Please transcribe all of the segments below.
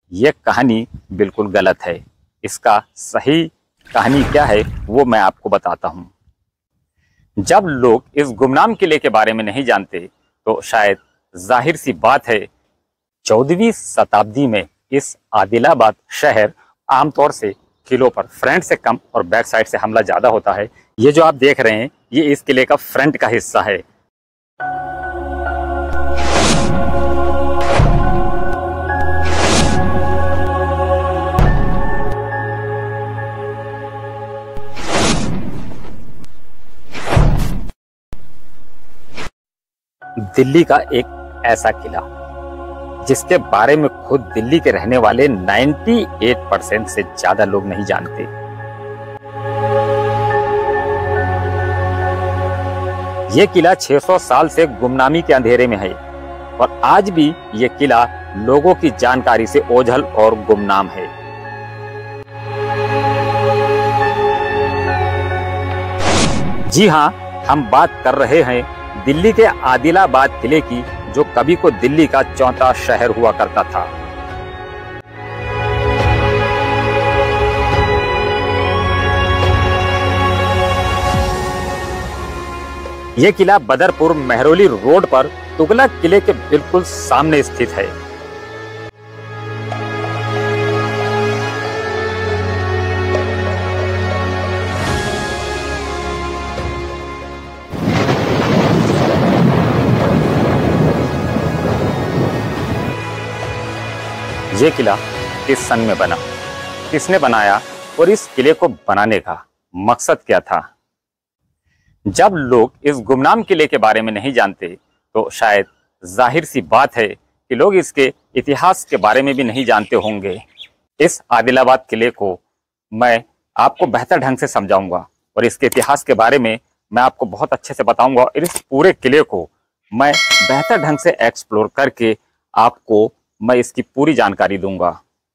ये कहानी बिल्कुल गलत है। इसका सही कहानी क्या है वो मैं आपको बताता हूँ। जब लोग इस गुमनाम किले के बारे में नहीं जानते तो शायद जाहिर सी बात है 14वीं शताब्दी में इस आदिलाबाद शहर आमतौर से किलों पर फ्रंट से कम और बैक साइड से हमला ज़्यादा होता है। ये जो आप देख रहे हैं ये इस किले का फ्रंट का हिस्सा है। दिल्ली का एक ऐसा किला जिसके बारे में खुद दिल्ली के रहने वाले 98% से ज्यादा लोग नहीं जानते। यह किला 600 साल से गुमनामी के अंधेरे में है और आज भी यह किला लोगों की जानकारी से ओझल और गुमनाम है। जी हां, हम बात कर रहे हैं दिल्ली के आदिलाबाद किले की, जो कभी को दिल्ली का चौथा शहर हुआ करता था। यह किला बदरपुर मेहरौली रोड पर तुगलक किले के बिल्कुल सामने स्थित है। ये किला किस सन में बना, किसने बनाया और इस किले को बनाने का मकसद क्या था? जब लोग इस गुमनाम किले के बारे में नहीं जानते तो शायद जाहिर सी बात है कि लोग इसके इतिहास के बारे में भी नहीं जानते होंगे। इस आदिलाबाद किले को मैं आपको बेहतर ढंग से समझाऊंगा और इसके इतिहास के बारे में मैं आपको बहुत अच्छे से बताऊंगा और इस पूरे किले को मैं बेहतर ढंग से एक्सप्लोर करके आपको मैं इसकी पूरी जानकारी दूंगा।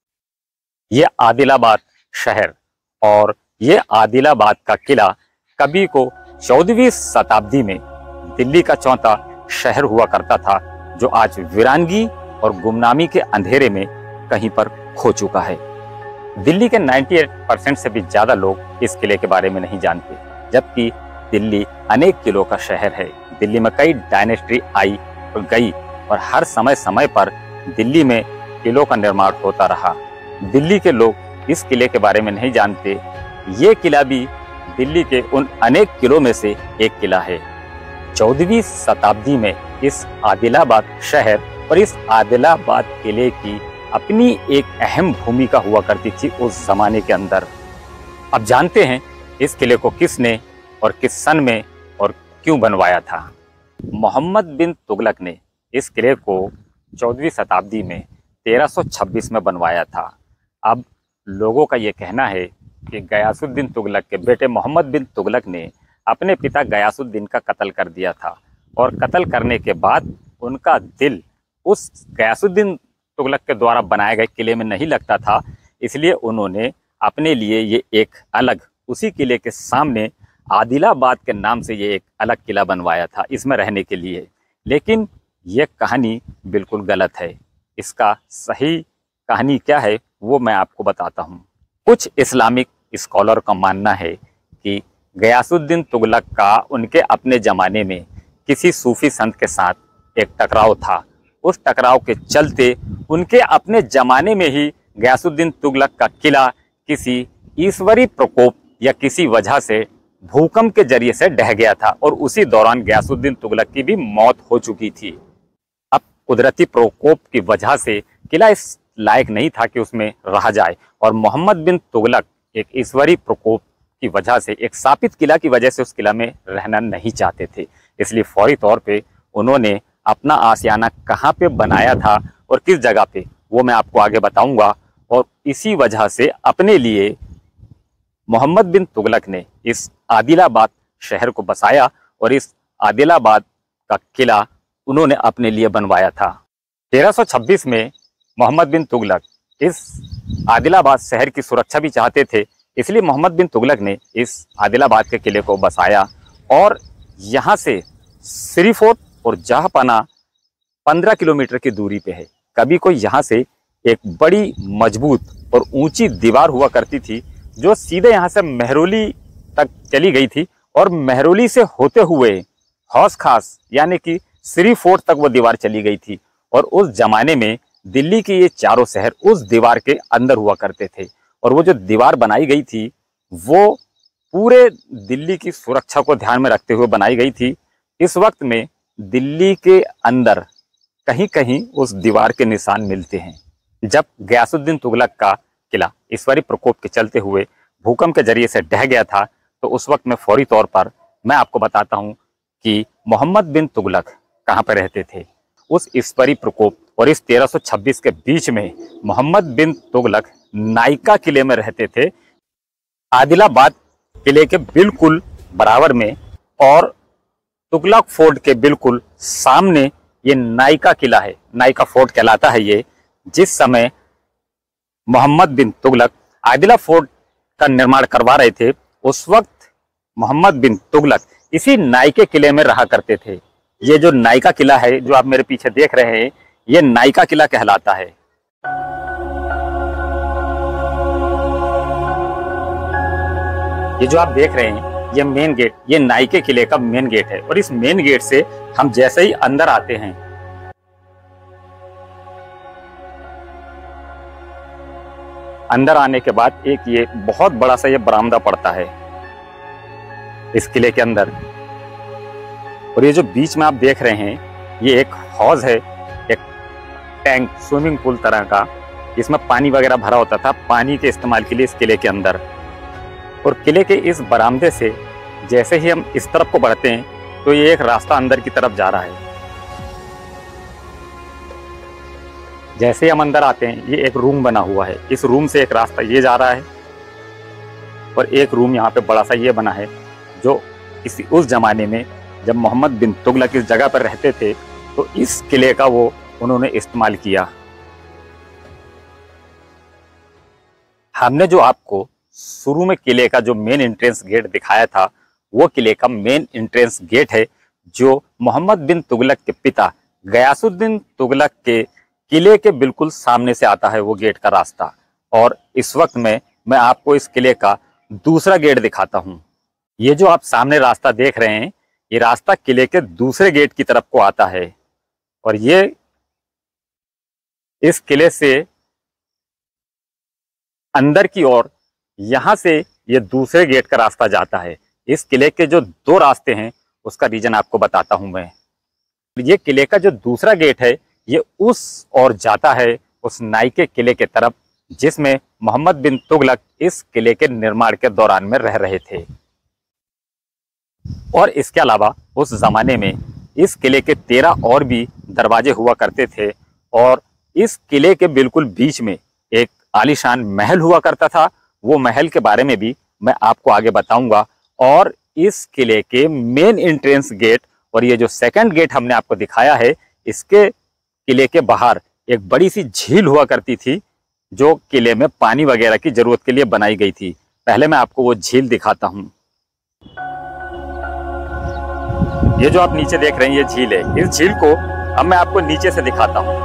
ये आदिलाबाद शहर और ये आदिलाबाद का किला कभी को 14वीं शताब्दी में दिल्ली का चौथा शहर हुआ करता था, जो आज वीरानगी और गुमनामी के अंधेरे में कहीं पर खो चुका है। दिल्ली के 98% से भी ज्यादा लोग इस किले के बारे में नहीं जानते, जबकि दिल्ली अनेक किलों का शहर है। दिल्ली में कई डायनेस्टी आई और गई और हर समय समय पर दिल्ली में किलों का निर्माण होता रहा। दिल्ली के लोग इस किले के बारे में नहीं जानते। ये किला भी दिल्ली के उन अनेक किलों में से एक किला है। 14वीं शताब्दी में इस आदिलाबाद शहर और इस आदिलाबाद किले की अपनी एक अहम भूमिका हुआ करती थी उस जमाने के अंदर। अब जानते हैं इस किले को किसने और किस सन में और क्यों बनवाया था। मोहम्मद बिन तुगलक ने इस किले को 14वीं शताब्दी में 1326 में बनवाया था। अब लोगों का ये कहना है कि गयासुद्दीन तुगलक के बेटे मोहम्मद बिन तुगलक ने अपने पिता गयासुद्दीन का कत्ल कर दिया था और कत्ल करने के बाद उनका दिल उस गयासुद्दीन तुगलक के द्वारा बनाए गए किले में नहीं लगता था, इसलिए उन्होंने अपने लिए ये एक अलग उसी किले के सामने आदिलाबाद के नाम से ये एक अलग किला बनवाया था इसमें रहने के लिए। लेकिन यह कहानी बिल्कुल गलत है। इसका सही कहानी क्या है वो मैं आपको बताता हूँ। कुछ इस्लामिक स्कॉलर का मानना है कि गयासुद्दीन तुगलक का उनके अपने ज़माने में किसी सूफी संत के साथ एक टकराव था। उस टकराव के चलते उनके अपने ज़माने में ही गयासुद्दीन तुगलक का किला किसी ईश्वरी प्रकोप या किसी वजह से भूकंप के जरिए से ढह गया था और उसी दौरान गयासुद्दीन तुगलक की भी मौत हो चुकी थी। अब कुदरती प्रकोप की वजह से किला इस लायक नहीं था कि उसमें रहा जाए और मोहम्मद बिन तुगलक एक ईश्वरी प्रकोप की वजह से, एक शापित किला की वजह से उस किला में रहना नहीं चाहते थे। इसलिए फौरी तौर पे उन्होंने अपना आशियाना कहाँ पे बनाया था और किस जगह पे वो मैं आपको आगे बताऊंगा। और इसी वजह से अपने लिए मोहम्मद बिन तुगलक ने इस आदिलाबाद शहर को बसाया और इस आदिलाबाद का किला उन्होंने अपने लिए बनवाया था। 1326 में मोहम्मद बिन तुगलक इस आदिलाबाद शहर की सुरक्षा भी चाहते थे, इसलिए मोहम्मद बिन तुगलक ने इस आदिलाबाद के किले को बसाया और यहाँ से श्रीफोर्ट और जहांपना 15 किलोमीटर की दूरी पे है। कभी कोई यहाँ से एक बड़ी मजबूत और ऊंची दीवार हुआ करती थी जो सीधे यहाँ से मेहरौली तक चली गई थी और मेहरौली से होते हुए हौस खास यानी कि श्री फोर्ट तक वो दीवार चली गई थी। और उस जमाने में दिल्ली के ये चारों शहर उस दीवार के अंदर हुआ करते थे और वो जो दीवार बनाई गई थी वो पूरे दिल्ली की सुरक्षा को ध्यान में रखते हुए बनाई गई थी। इस वक्त में दिल्ली के अंदर कहीं कहीं उस दीवार के निशान मिलते हैं। जब गयासुद्दीन तुगलक का किला ईश्वरी प्रकोप के चलते हुए भूकंप के जरिए से ढह गया था तो उस वक्त में फौरी तौर पर मैं आपको बताता हूं कि मोहम्मद बिन तुगलक कहां पर रहते थे। उस ईश्वरी प्रकोप और इस 1326 के बीच में मोहम्मद बिन तुगलक नायका किले में रहते थे, आदिलाबाद किले के बिल्कुल बराबर में, और तुगलक फोर्ट के बिल्कुल सामने ये नायका किला है, नायका फोर्ट कहलाता है ये। जिस समय मोहम्मद बिन तुगलक आदिला फोर्ट का निर्माण करवा रहे थे उस वक्त मोहम्मद बिन तुगलक इसी नायके किले में रहा करते थे। ये जो नायका किला है जो आप मेरे पीछे देख रहे हैं ये नायका किला कहलाता है। ये जो आप देख रहे हैं ये मेन गेट, ये नायके किले का मेन गेट है और इस मेन गेट से हम जैसे ही अंदर आते हैं अंदर आने के बाद एक ये बहुत बड़ा सा ये बरामदा पड़ता है इस किले के अंदर। और ये जो बीच में आप देख रहे हैं ये एक हौज है, एक टैंक स्विमिंग पूल तरह का, इसमें पानी वगैरह भरा होता था पानी के इस्तेमाल के लिए इस किले के अंदर। और किले के इस बरामदे से जैसे ही हम इस तरफ को बढ़ते हैं तो ये एक रास्ता अंदर की तरफ जा रहा है। जैसे ही हम अंदर आते हैं ये एक रूम बना हुआ है, इस रूम से एक रास्ता ये जा रहा है और एक रूम यहाँ पे बड़ा सा ये बना है जो उस जमाने में जब मोहम्मद बिन तुगलक इस जगह पर रहते थे तो इस किले का वो उन्होंने इस्तेमाल किया। हमने जो आपको शुरू में किले का जो मेन एंट्रेंस गेट दिखाया था वो किले का मेन एंट्रेंस गेट है जो मोहम्मद बिन तुगलक के पिता गयासुद्दीन तुगलक के किले के बिल्कुल सामने से आता है वो गेट का रास्ता। और इस वक्त में मैं आपको इस किले का दूसरा गेट दिखाता हूं। ये जो आप सामने रास्ता देख रहे हैं ये रास्ता किले के दूसरे गेट की तरफ को आता है और ये इस किले से अंदर की ओर यहां से ये दूसरे गेट का रास्ता जाता है। इस किले के जो दो रास्ते हैं उसका रीजन आपको बताता हूं मैं। ये किले का जो दूसरा गेट है ये उस ओर जाता है उस नायके किले के तरफ जिसमें मोहम्मद बिन तुगलक इस किले के निर्माण के दौरान में रह रहे थे। और इसके अलावा उस जमाने में इस किले के 13 और भी दरवाजे हुआ करते थे और इस किले के बिल्कुल बीच में एक आलीशान महल हुआ करता था। वो महल के बारे में भी मैं आपको आगे बताऊंगा। और इस किले के मेन एंट्रेंस गेट और ये जो सेकंड गेट हमने आपको दिखाया है इसके किले के बाहर एक बड़ी सी झील हुआ करती थी जो किले में पानी वगैरह की जरूरत के लिए बनाई गई थी। पहले मैं आपको वो झील दिखाता हूं। ये जो आप नीचे देख रहे हैं ये झील है। इस झील को अब मैं आपको नीचे से दिखाता हूं।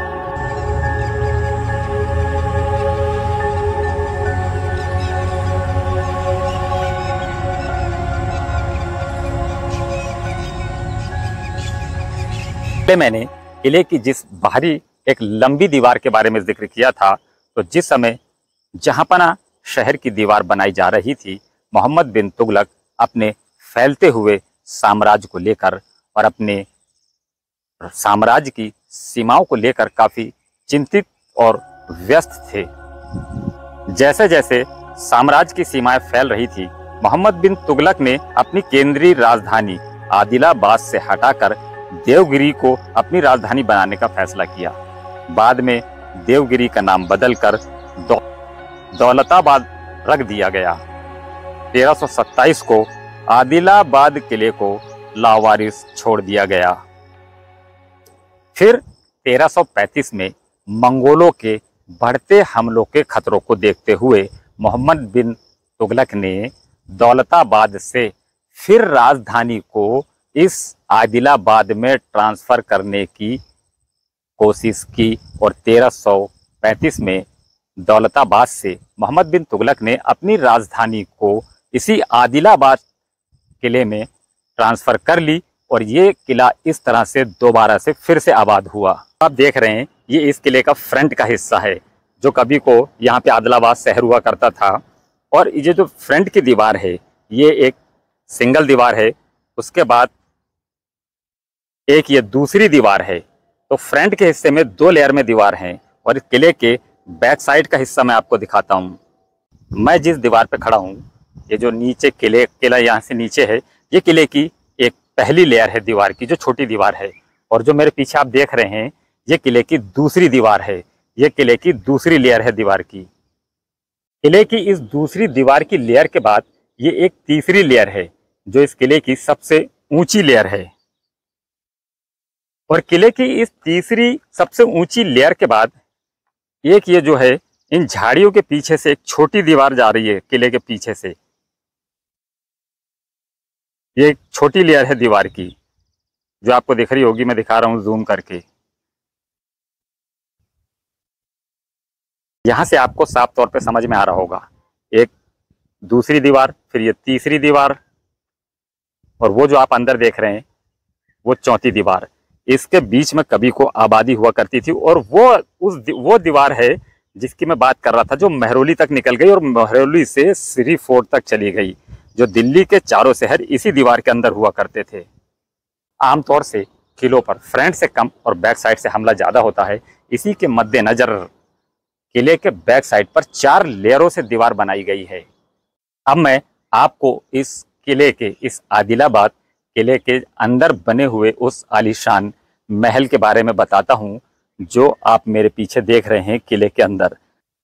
मैंने किले की जिस बाहरी एक लंबी दीवार के बारे में जिक्र किया था तो जिस समय जहांपना शहर की दीवार बनाई जा रही थी मोहम्मद बिन तुगलक अपने फैलते हुए साम्राज्य को लेकर और अपने साम्राज्य की सीमाओं को लेकर काफी चिंतित और व्यस्त थे। जैसे जैसे साम्राज्य की सीमाएं फैल रही थी मोहम्मद बिन तुगलक ने अपनी केंद्रीय राजधानी आदिलाबाद से हटाकर देवगिरी को अपनी राजधानी बनाने का फैसला किया। बाद में देवगिरी का नाम बदलकर दौलताबाद रख दिया गया। 1327 को आदिलाबाद किले को लावारिस छोड़ दिया गया। फिर 1335 में मंगोलों के बढ़ते हमलों के खतरों को देखते हुए मोहम्मद बिन तुगलक ने दौलताबाद से फिर राजधानी को इस आदिलाबाद में ट्रांसफर करने की कोशिश की और 1935 में दौलताबाद से मोहम्मद बिन तुगलक ने अपनी राजधानी को इसी आदिलाबाद किले में ट्रांसफ़र कर ली और ये किला इस तरह से दोबारा से फिर से आबाद हुआ। आप देख रहे हैं ये इस किले का फ्रंट का हिस्सा है, जो कभी को यहाँ पे आदिलाबाद शहर हुआ करता था। और ये जो फ्रंट की दीवार है ये एक सिंगल दीवार है, उसके बाद एक ये दूसरी दीवार है। तो फ्रंट के हिस्से में 2 लेयर में दीवार हैं। और इस किले के बैक साइड का हिस्सा मैं आपको दिखाता हूँ। मैं जिस दीवार पे खड़ा हूँ, ये जो नीचे किला यहाँ से नीचे है, ये किले की एक पहली लेयर है दीवार की, जो छोटी दीवार है। और जो मेरे पीछे आप देख रहे हैं ये किले की दूसरी दीवार है, ये किले की दूसरी लेयर है दीवार की। किले की इस दूसरी दीवार की लेयर के बाद ये एक तीसरी लेयर है, जो इस किले की सबसे ऊंची लेयर है। और किले की इस तीसरी सबसे ऊंची लेयर के बाद एक ये जो है, इन झाड़ियों के पीछे से एक छोटी दीवार जा रही है किले के पीछे से। ये एक छोटी लेयर है दीवार की, जो आपको दिख रही होगी, मैं दिखा रहा हूं जूम करके। यहां से आपको साफ तौर पे समझ में आ रहा होगा, एक दूसरी दीवार, फिर ये तीसरी दीवार, और वो जो आप अंदर देख रहे हैं वो चौथी दीवार। इसके बीच में कभी को आबादी हुआ करती थी। और वो दीवार है जिसकी मैं बात कर रहा था, जो महरौली तक निकल गई और महरौली से श्री फोर्ट तक चली गई। जो दिल्ली के चारों शहर इसी दीवार के अंदर हुआ करते थे। आमतौर से किलों पर फ्रंट से कम और बैक साइड से हमला ज़्यादा होता है। इसी के मद्देनजर किले के बैक साइड पर 4 लेयरों से दीवार बनाई गई है। अब मैं आपको इस किले के, इस आदिलाबाद किले के अंदर बने हुए उस आलीशान महल के बारे में बताता हूं, जो आप मेरे पीछे देख रहे हैं किले के अंदर।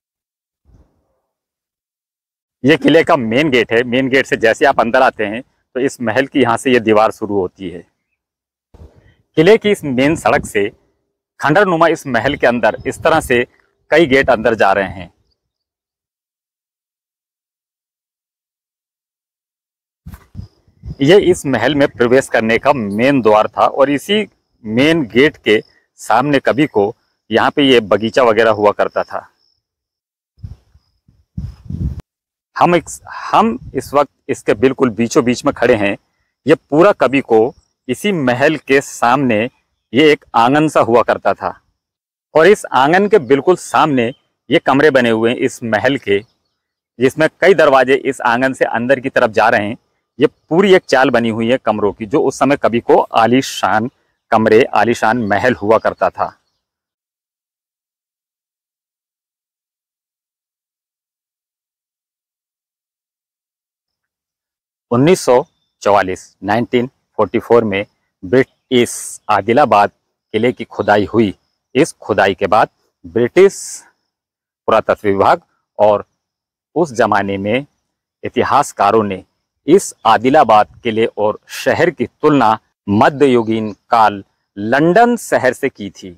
ये किले का मेन गेट है। मेन गेट से जैसे आप अंदर आते हैं तो इस महल की यहाँ से ये दीवार शुरू होती है। किले की इस मेन सड़क से खंडरनुमा इस महल के अंदर इस तरह से कई गेट अंदर जा रहे हैं। ये इस महल में प्रवेश करने का मेन द्वार था। और इसी मेन गेट के सामने कभी को यहाँ पे ये बगीचा वगैरह हुआ करता था। हम इस वक्त इसके बिल्कुल बीचों बीच में खड़े हैं। ये पूरा कभी को इसी महल के सामने ये एक आंगन सा हुआ करता था। और इस आंगन के बिल्कुल सामने ये कमरे बने हुए हैं इस महल के, जिसमें कई दरवाजे इस आंगन से अंदर की तरफ जा रहे हैं। ये पूरी एक चाल बनी हुई है कमरों की, जो उस समय कभी को आलीशान कमरे, आलीशान महल हुआ करता था। (1944) 1944 में इस आदिलाबाद किले की खुदाई हुई। इस खुदाई के बाद ब्रिटिश पुरातत्व विभाग और उस जमाने में इतिहासकारों ने इस आदिलाबाद किले और शहर की तुलना मध्ययुगीन काल लंदन शहर से की थी।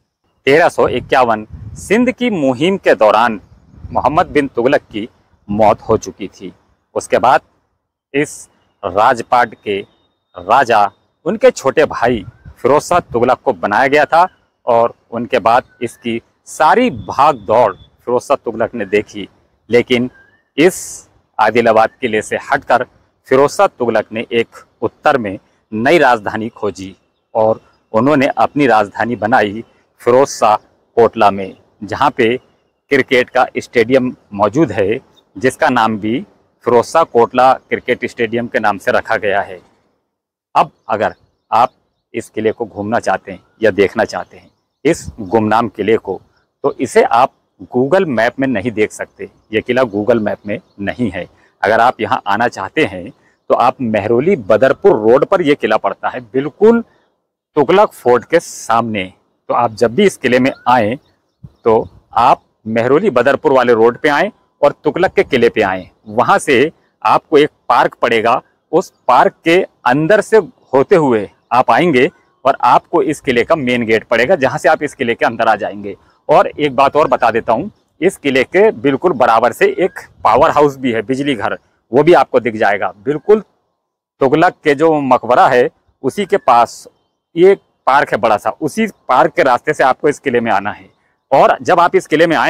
1351 सिंध की मुहिम के दौरान मोहम्मद बिन तुगलक की मौत हो चुकी थी। उसके बाद इस राजपाट के राजा, उनके छोटे भाई फिरोज शाह तुगलक को बनाया गया था। और उनके बाद इसकी सारी भाग दौड़ फिरोज शाह तुगलक ने देखी। लेकिन इस आदिलाबाद किले से हटकर फिरोज शाह तुगलक ने एक उत्तर में नई राजधानी खोजी और उन्होंने अपनी राजधानी बनाई फिरोज शाह कोटला में, जहाँ पे क्रिकेट का स्टेडियम मौजूद है, जिसका नाम भी फिरोज शाह कोटला क्रिकेट स्टेडियम के नाम से रखा गया है। अब अगर आप इस किले को घूमना चाहते हैं या देखना चाहते हैं इस गुमनाम किले को, तो इसे आप गूगल मैप में नहीं देख सकते। ये किला गूगल मैप में नहीं है। अगर आप यहाँ आना चाहते हैं तो आप महरौली बदरपुर रोड पर यह किला पड़ता है, बिल्कुल तुगलक फोर्ट के सामने। तो आप जब भी इस किले में आएँ तो आप महरौली बदरपुर वाले रोड पे आएँ और तुगलक के किले पे आएँ। वहाँ से आपको एक पार्क पड़ेगा, उस पार्क के अंदर से होते हुए आप आएंगे और आपको इस किले का मेन गेट पड़ेगा, जहाँ से आप इस किले के अंदर आ जाएंगे। और एक बात और बता देता हूँ, इस किले के बिल्कुल बराबर से एक पावर हाउस भी है, बिजली घर, वो भी आपको दिख जाएगा। बिल्कुल तुगलक के जो मकबरा है उसी के पास ये पार्क है बड़ा सा, उसी पार्क के रास्ते से आपको इस किले में आना है। और जब आप इस किले में आएँ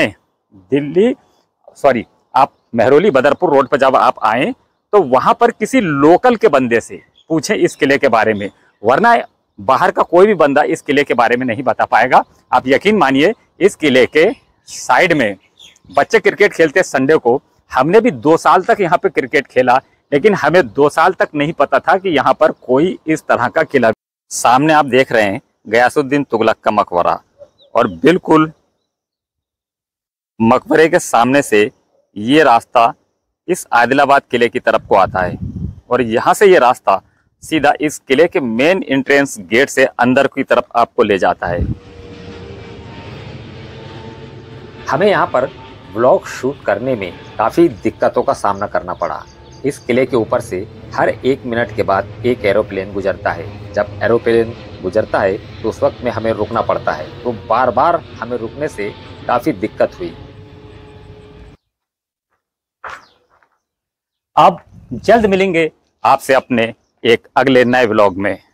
दिल्ली सॉरी आप मेहरौली बदरपुर रोड पर जब आप आए तो वहां पर किसी लोकल के बंदे से पूछें इस किले के बारे में, वरना बाहर का कोई भी बंदा इस किले के बारे में नहीं बता पाएगा। आप यकीन मानिए, इस किले के साइड में बच्चे क्रिकेट खेलते संडे को। हमने भी 2 साल तक यहाँ पे क्रिकेट खेला, लेकिन हमें 2 साल तक नहीं पता था कि यहाँ पर कोई इस तरह का किला। सामने आप देख रहे हैं गयासुद्दीन तुगलक का मकबरा, और बिल्कुल मकबरे के सामने से ये रास्ता इस आदिलाबाद किले की तरफ को आता है, और यहाँ से ये रास्ता सीधा इस किले के मेन एंट्रेंस गेट से अंदर की तरफ आपको ले जाता है। हमें यहाँ पर व्लॉग शूट करने में काफ़ी दिक्कतों का सामना करना पड़ा। इस किले के ऊपर से हर 1 मिनट के बाद एक एरोप्लेन गुजरता है। जब एरोप्लेन गुजरता है तो उस वक्त में हमें रुकना पड़ता है, तो बार बार हमें रुकने से काफ़ी दिक्कत हुई। अब जल्द मिलेंगे आपसे अपने एक अगले नए व्लॉग में।